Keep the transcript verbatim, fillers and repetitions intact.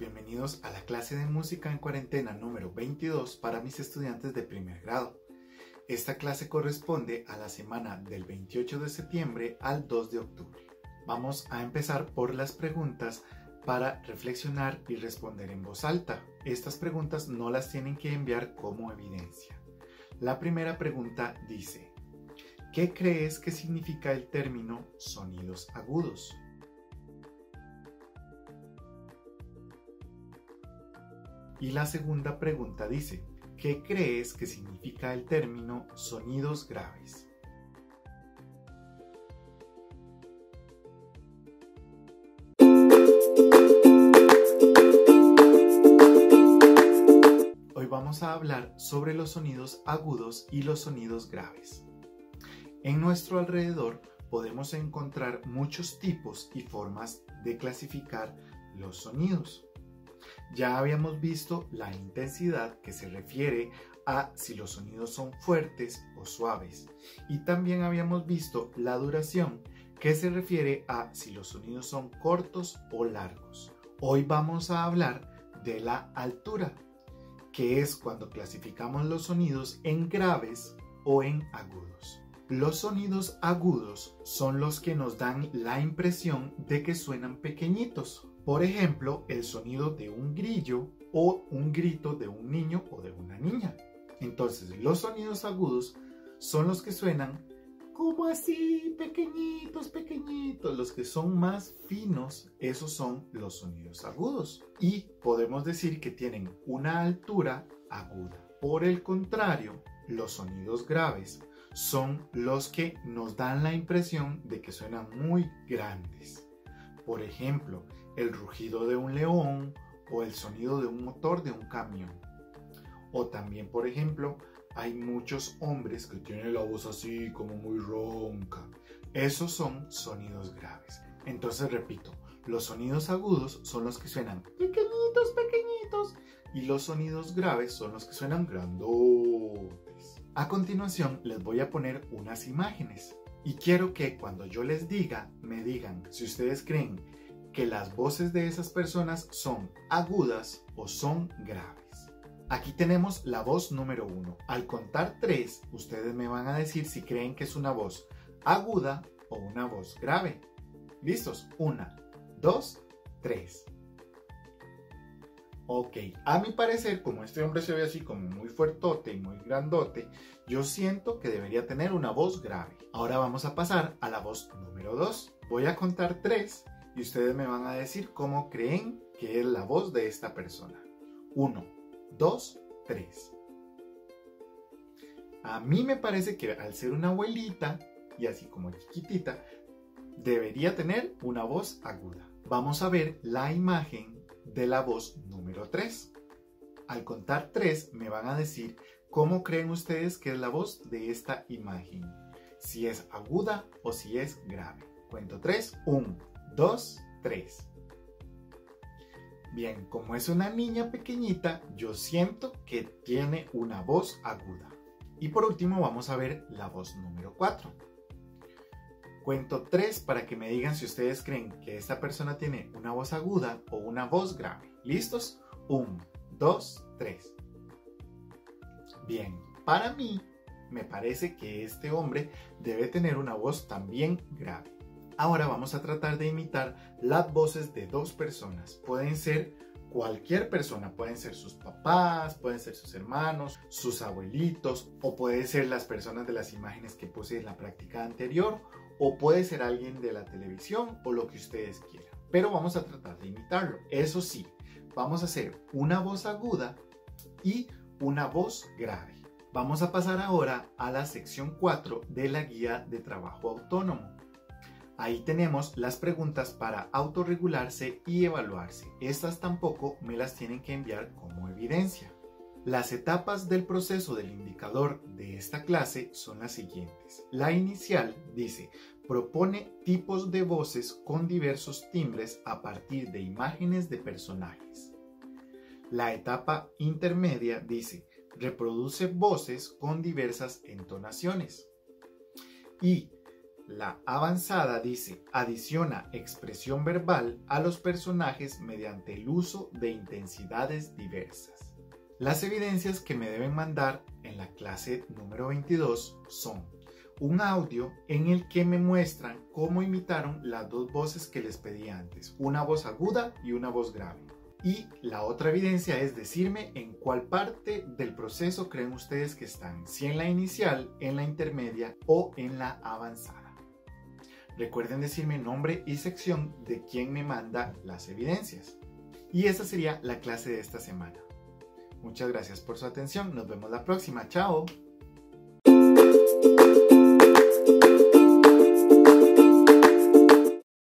bienvenidos a la clase de música en cuarentena número veintidós para mis estudiantes de primer grado. Esta clase corresponde a la semana del veintiocho de septiembre al dos de octubre. Vamos a empezar por las preguntas para reflexionar y responder en voz alta. Estas preguntas no las tienen que enviar como evidencia. La primera pregunta dice: ¿qué crees que significa el término sonidos agudos? Y la segunda pregunta dice: ¿qué crees que significa el término sonidos graves? Hoy vamos a hablar sobre los sonidos agudos y los sonidos graves. En nuestro alrededor podemos encontrar muchos tipos y formas de clasificar los sonidos. Ya habíamos visto la intensidad, que se refiere a si los sonidos son fuertes o suaves, y también habíamos visto la duración, que se refiere a si los sonidos son cortos o largos. Hoy vamos a hablar de la altura, que es cuando clasificamos los sonidos en graves o en agudos. Los sonidos agudos son los que nos dan la impresión de que suenan pequeñitos. Por ejemplo, el sonido de un grillo o un grito de un niño o de una niña. Entonces, los sonidos agudos son los que suenan como así, pequeñitos, pequeñitos. Los que son más finos, esos son los sonidos agudos. Y podemos decir que tienen una altura aguda. Por el contrario, los sonidos graves son los que nos dan la impresión de que suenan muy grandes. Por ejemplo, el rugido de un león o el sonido de un motor de un camión. O también, por ejemplo, hay muchos hombres que tienen la voz así como muy ronca. Esos son sonidos graves. Entonces repito, los sonidos agudos son los que suenan pequeñitos, pequeñitos, y los sonidos graves son los que suenan grandotes. A continuación les voy a poner unas imágenes y quiero que cuando yo les diga, me digan si ustedes creen que las voces de esas personas son agudas o son graves. Aquí tenemos la voz número uno. Al contar tres, ustedes me van a decir si creen que es una voz aguda o una voz grave. ¿Listos? Una, dos, tres. Ok, a mi parecer, como este hombre se ve así como muy fuertote y muy grandote, yo siento que debería tener una voz grave. Ahora vamos a pasar a la voz número dos. Voy a contar tres y ustedes me van a decir cómo creen que es la voz de esta persona. Uno, dos, tres. A mí me parece que al ser una abuelita y así como chiquitita, debería tener una voz aguda. Vamos a ver la imagen de la voz número tres. Al contar tres me van a decir cómo creen ustedes que es la voz de esta imagen, si es aguda o si es grave. Cuento tres, uno, dos, tres. Bien, como es una niña pequeñita, yo siento que tiene una voz aguda. Y por último vamos a ver la voz número cuatro. Cuento tres para que me digan si ustedes creen que esta persona tiene una voz aguda o una voz grave. ¿Listos? uno, dos, tres. Bien, para mí me parece que este hombre debe tener una voz también grave. Ahora vamos a tratar de imitar las voces de dos personas. Pueden ser cualquier persona, pueden ser sus papás, pueden ser sus hermanos, sus abuelitos, o pueden ser las personas de las imágenes que puse en la práctica anterior, o puede ser alguien de la televisión o lo que ustedes quieran. Pero vamos a tratar de imitarlo. Eso sí, vamos a hacer una voz aguda y una voz grave. Vamos a pasar ahora a la sección cuatro de la guía de trabajo autónomo. Ahí tenemos las preguntas para autorregularse y evaluarse. Estas tampoco me las tienen que enviar como evidencia. Las etapas del proceso del indicador de esta clase son las siguientes. La inicial dice: propone tipos de voces con diversos timbres a partir de imágenes de personajes. La etapa intermedia dice: reproduce voces con diversas entonaciones. Y La avanzada dice, adiciona expresión verbal a los personajes mediante el uso de intensidades diversas. Las evidencias que me deben mandar en la clase número veintidós son un audio en el que me muestran cómo imitaron las dos voces que les pedí antes, una voz aguda y una voz grave. Y la otra evidencia es decirme en cuál parte del proceso creen ustedes que están, si en la inicial, en la intermedia o en la avanzada. Recuerden decirme nombre y sección de quien me manda las evidencias. Y esa sería la clase de esta semana. Muchas gracias por su atención, nos vemos la próxima, chao.